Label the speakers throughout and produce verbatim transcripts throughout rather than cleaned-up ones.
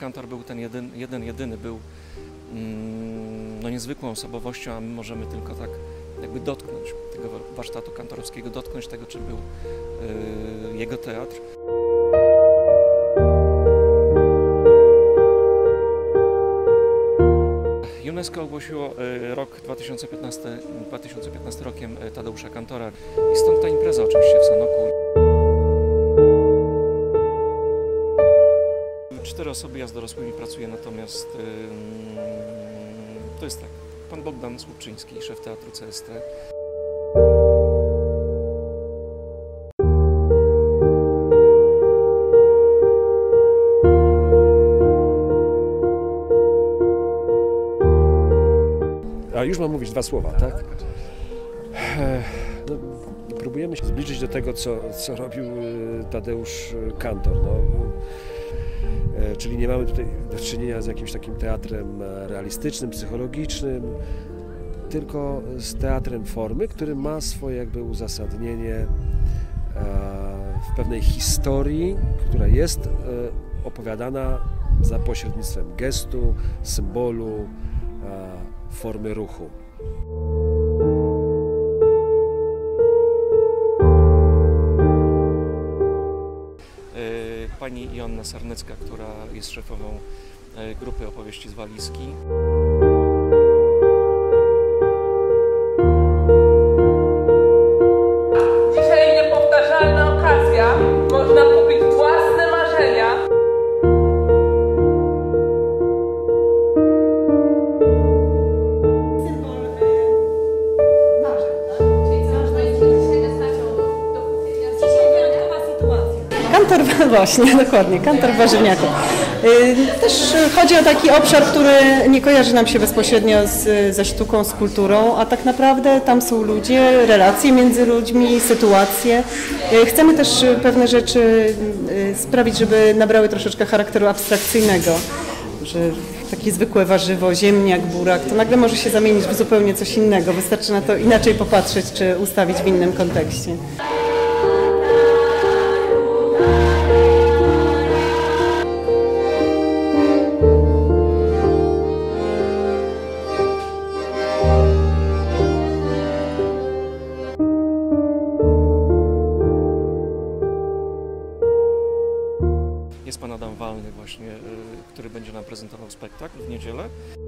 Speaker 1: kantor był ten jeden, jeden jedyny, był mm, no, niezwykłą osobowością, a my możemy tylko tak jakby dotknąć tego warsztatu kantorowskiego, dotknąć tego, czym był yy, jego teatr. UNESCO ogłosiło rok dwa tysiące piętnasty, dwa tysiące piętnasty rokiem Tadeusza Kantora i stąd ta impreza oczywiście w Sanoku. Cztery osoby, ja z dorosłymi pracuję, natomiast yy, to jest tak, pan Bogdan Słupczyński, szef teatru C S T.
Speaker 2: A już mam mówić dwa słowa, tak? No, próbujemy się zbliżyć do tego, co, co robił Tadeusz Kantor. No, czyli nie mamy tutaj do czynienia z jakimś takim teatrem realistycznym, psychologicznym, tylko z teatrem formy, który ma swoje jakby uzasadnienie w pewnej historii, która jest opowiadana za pośrednictwem gestu, symbolu, formy ruchu.
Speaker 1: Pani Joanna Sarnecka, która jest szefową grupy opowieści z walizki.
Speaker 3: Dzisiaj niepowtarzalna okazja. Można kupić własne marzenia.
Speaker 4: Kantor, właśnie, dokładnie, kantor warzywniaków. Też chodzi o taki obszar, który nie kojarzy nam się bezpośrednio z, ze sztuką, z kulturą, a tak naprawdę tam są ludzie, relacje między ludźmi, sytuacje. Chcemy też pewne rzeczy sprawić, żeby nabrały troszeczkę charakteru abstrakcyjnego, że takie zwykłe warzywo, ziemniak, burak, to nagle może się zamienić w zupełnie coś innego. Wystarczy na to inaczej popatrzeć, czy ustawić w innym kontekście.
Speaker 1: Jest pan Adam Walny właśnie, który będzie nam prezentował spektakl w niedzielę.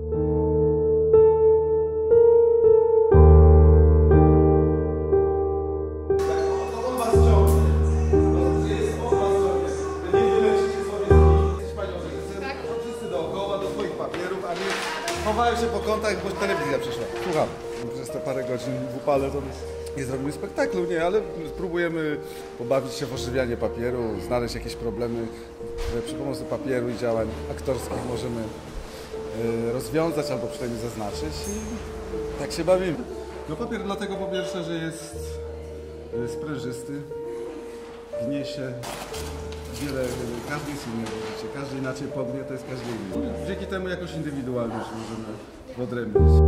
Speaker 5: Wszyscy dookoła, do swoich papierów, a nie chowają się po kątach, bo telewizja przyszła. Słucham, przez te parę godzin w upale to nie zrobimy spektaklu, nie, ale spróbujemy pobawić się w ożywianie papieru, znaleźć jakieś problemy, które przy pomocy papieru i działań aktorskich możemy rozwiązać albo przynajmniej zaznaczyć i tak się bawimy. No papier dlatego po pierwsze, że jest sprężysty, gnie się, wiele, każdy jest inny, widzicie, każdy inaczej pognie, to jest każdy inny. Dzięki temu jakąś indywidualność możemy wyodrębnić.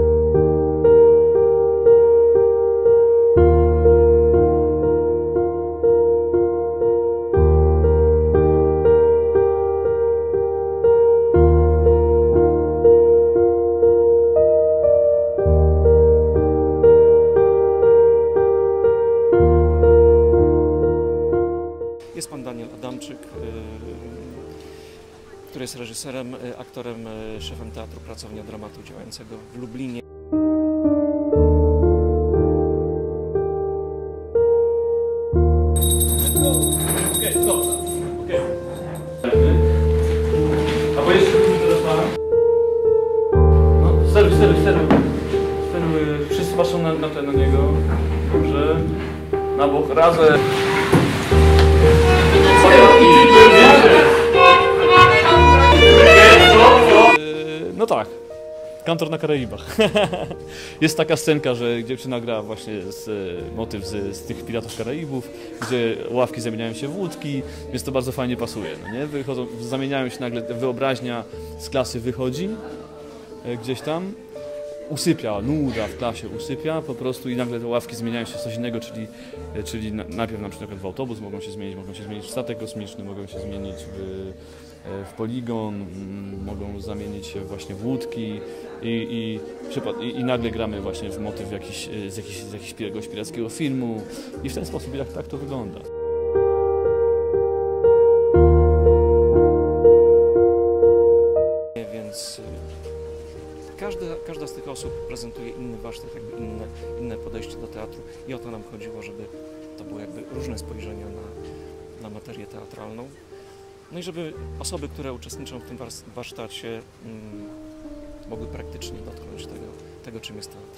Speaker 1: Jest pan Daniel Adamczyk, który jest reżyserem, aktorem, szefem Teatru Pracownia Dramatu działającego w Lublinie.
Speaker 6: Okej, dobrze. Okej. A bo jeszcze teraz pan? No, serio, serio, serio. Wszyscy patrzą na, na, te, na niego. Dobrze. Na bok, razem. No tak, Kantor na Karaibach. Jest taka scenka, że dziewczyna gra właśnie z, motyw z, z tych Piratów Karaibów, gdzie ławki zamieniają się w łódki, więc to bardzo fajnie pasuje. No nie? Wychodzą, zamieniają się nagle, wyobraźnia z klasy wychodzi gdzieś tam usypia, nuda w klasie usypia po prostu i nagle te ławki zmieniają się w coś innego, czyli, czyli najpierw na przykład w autobus mogą się zmienić, mogą się zmienić w statek kosmiczny, mogą się zmienić w, w poligon, mogą zamienić się właśnie w łódki i, i, i, i nagle gramy właśnie w motyw jakiś, z, jakiś, z jakiegoś pirackiego filmu i w ten sposób jak tak to wygląda.
Speaker 1: Więc każda, każda z tych osób prezentuje inny warsztat, jakby inne, inne podejście do teatru i o to nam chodziło, żeby to były jakby różne spojrzenia na, na materię teatralną. No i żeby osoby, które uczestniczą w tym warsztacie, mm, mogły praktycznie dotknąć tego, tego, czym jest teatr.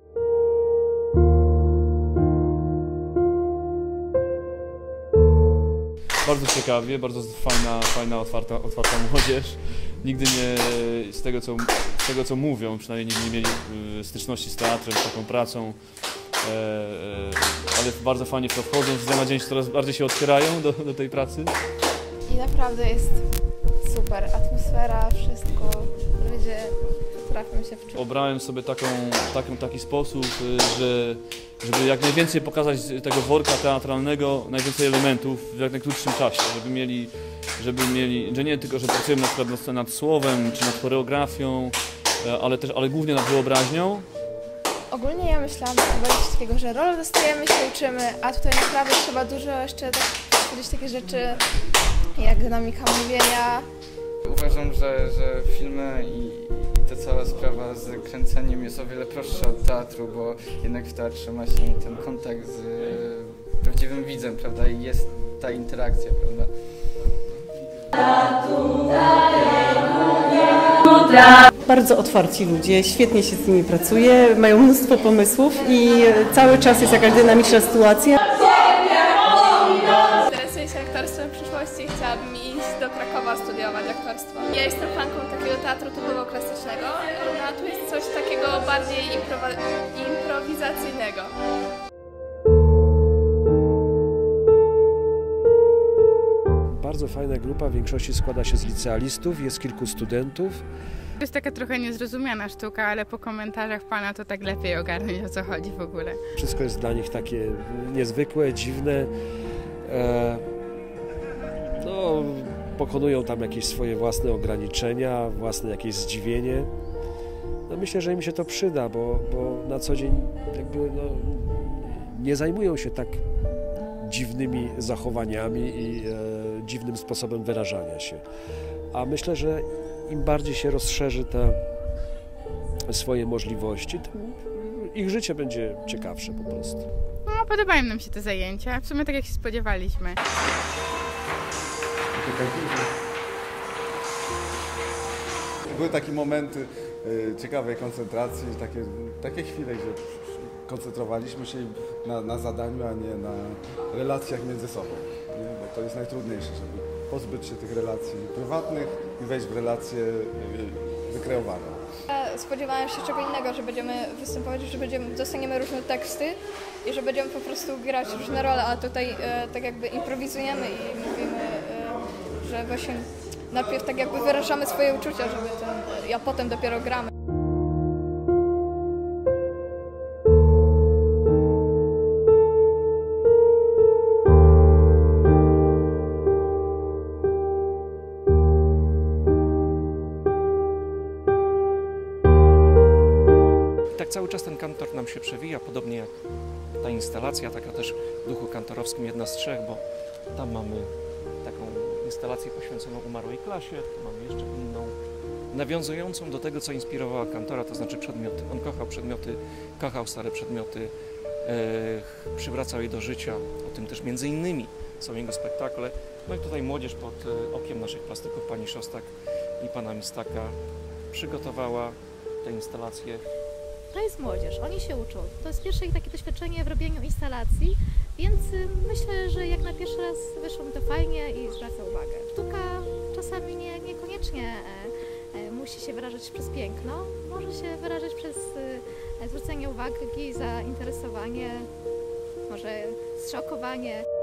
Speaker 6: Bardzo ciekawie, bardzo fajna, fajna otwarta, otwarta młodzież. Nigdy nie, z tego, co, z tego co mówią, przynajmniej nigdy nie mieli styczności z teatrem, z taką pracą, e, e, ale bardzo fajnie w to wchodzą, z dnia na dzień coraz bardziej się otwierają do, do tej pracy.
Speaker 7: I naprawdę jest super, atmosfera, wszystko, ludzie potrafią się wczuć.
Speaker 6: Obrałem sobie taką, taką, taki sposób, że żeby jak najwięcej pokazać tego worka teatralnego, najwięcej elementów w jak najkrótszym czasie, żeby mieli, żeby mieli, że nie tylko, że pracujemy na przykład nad słowem, czy nad choreografią, ale też, ale głównie nad wyobraźnią.
Speaker 7: Ogólnie ja myślałam chyba coś takiego, że rolę dostajemy, się uczymy, a tutaj naprawdę trzeba dużo jeszcze tak powiedzieć takie rzeczy jak dynamika mówienia.
Speaker 8: Uważam, że, że filmy i ta cała sprawa z kręceniem jest o wiele prostsza od teatru, bo jednak w teatrze ma się ten kontakt z prawdziwym widzem, prawda, i jest ta interakcja, prawda.
Speaker 4: Bardzo otwarci ludzie, świetnie się z nimi pracuje, mają mnóstwo pomysłów i cały czas jest jakaś dynamiczna sytuacja.
Speaker 9: Interesuję się aktorstwem w przyszłości i chciałabym iść do Krakowa studiować aktorstwo. Ja jestem fanką takiego teatru typowo klasycznego, a tu jest coś takiego bardziej improwizacyjnego.
Speaker 2: Bardzo fajna grupa, w większości składa się z licealistów, jest kilku studentów.
Speaker 10: To jest taka trochę niezrozumiana sztuka, ale po komentarzach pana to tak lepiej ogarnąć, o co chodzi w ogóle.
Speaker 2: Wszystko jest dla nich takie niezwykłe, dziwne. E, no, pokonują tam jakieś swoje własne ograniczenia, własne jakieś zdziwienie. No, myślę, że im się to przyda, bo, bo na co dzień jakby no, nie zajmują się tak dziwnymi zachowaniami i e, dziwnym sposobem wyrażania się. A myślę, że im bardziej się rozszerzy te swoje możliwości, tym ich życie będzie ciekawsze po prostu.
Speaker 10: No, podobają nam się te zajęcia, w sumie tak jak się spodziewaliśmy.
Speaker 5: Były takie momenty y, ciekawej koncentracji, takie, takie chwile, gdzie koncentrowaliśmy się na, na zadaniu, a nie na relacjach między sobą. Nie? Bo to jest najtrudniejsze, żeby pozbyć się tych relacji prywatnych i wejść w relacje wykreowane.
Speaker 7: Spodziewałem się czego innego, że będziemy występować, że będziemy, dostaniemy różne teksty i że będziemy po prostu grać różne role, a tutaj e, tak jakby improwizujemy i mówimy, e, że właśnie najpierw tak jakby wyrażamy swoje uczucia, żeby ten, a potem dopiero gramy.
Speaker 1: Tak cały czas ten kantor nam się przewija, podobnie jak ta instalacja, taka też w duchu kantorowskim, jedna z trzech, bo tam mamy taką instalację poświęconą umarłej klasie, tu mamy jeszcze inną, nawiązującą do tego, co inspirowała kantora, to znaczy przedmioty. On kochał przedmioty, kochał stare przedmioty, yy, przywracał je do życia, o tym też między innymi są jego spektakle. No i tutaj młodzież pod okiem naszych plastyków, pani Szostak i pana Mistaka, przygotowała te instalacje.
Speaker 11: To jest młodzież, oni się uczą. To jest pierwsze ich takie doświadczenie w robieniu instalacji, więc myślę, że jak na pierwszy raz wyszło mi to fajnie i zwraca uwagę. Sztuka czasami nie, niekoniecznie e, e, musi się wyrażać przez piękno, może się wyrażać przez e, zwrócenie uwagi, zainteresowanie, może zszokowanie.